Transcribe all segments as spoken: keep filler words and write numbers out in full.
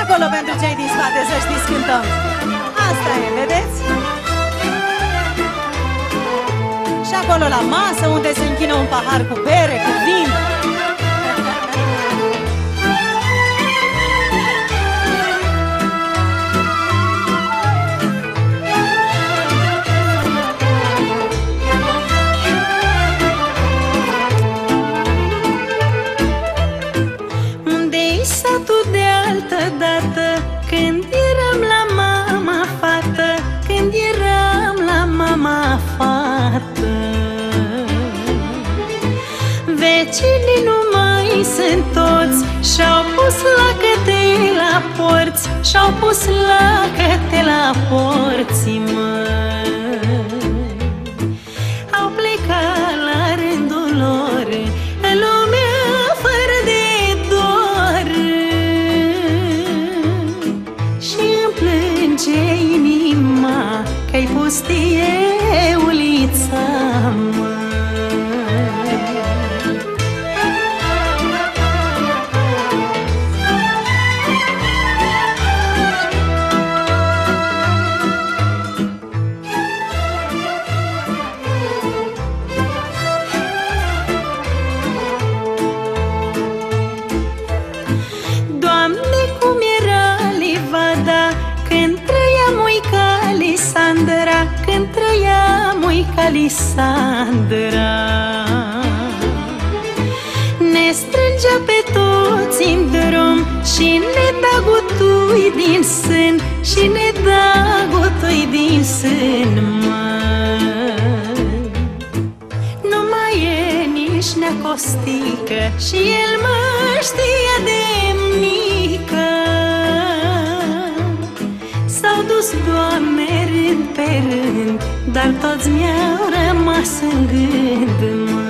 acolo pentru cei din spate, să știți, cântăm. Asta e, vedeți? Și acolo la masă, unde se închină un pahar cu bere, cu vin. Când eram la mama fată, când eram la mama fată, vecinii nu mai sunt toți, și-au pus lacăte la porți, și-au pus lacăte la porți, măi. Au plecat la rândul lor în lumea fără de dor, plânge inima că-i pustie ulița, mă. Doamne, cum era livada când trăia muica Lisandra, când trăia muica Lisandra. Ne strângea pe toți în drum și ne da gutui din sân, și ne da gutui din sân, măi. Nu mai e nici neacostică și el mă știa de mică. S-au dus, Doamne, rând pe rând, dar toți mi-au rămas în gând, măi.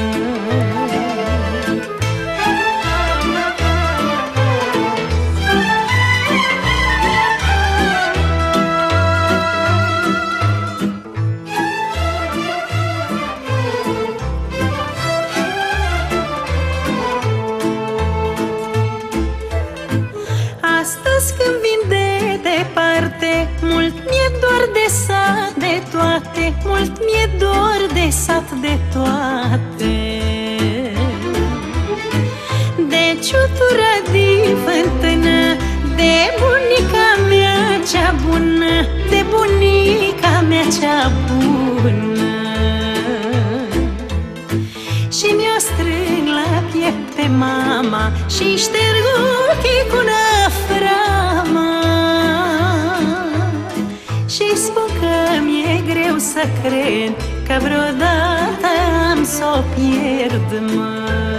Astăzi când vin de departe, mult mi-e dor de sat de toate, mult mi-e dor de sat de toate. De ciutura din fântână, de bunica mea cea bună, de bunica mea cea bună. Și mi-o strâng la piept pe mama și șterg ochii cu năframa, și spun că mi-e greu să cred că vreodată am s-o pierd, mă.